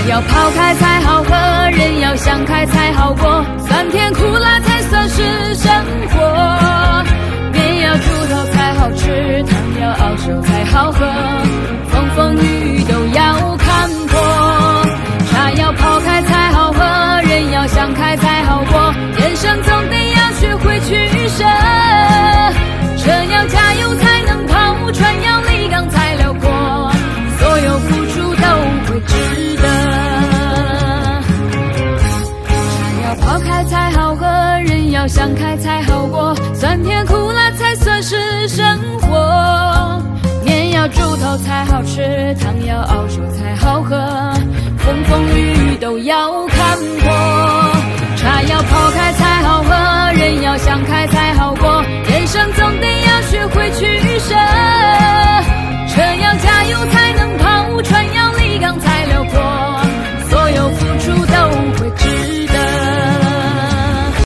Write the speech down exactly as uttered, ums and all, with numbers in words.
要泡开才好喝，人要想开才好过，酸甜苦辣才算是生活。面要煮透才好吃，汤要熬熟才好喝，风风雨雨都要看破。茶要泡开才好喝，人要想开才好过，人生总得要学会取舍。车要加油才能跑，船要离港才辽阔，所有付出都会值得。茶要泡开才好喝，人要想开才好过，酸甜苦辣才算是生活。面要煮透才好吃，汤要熬熟才好喝，风风雨雨都要看破。茶要泡开才好喝，人要想开才好过，人生总得要学会取舍。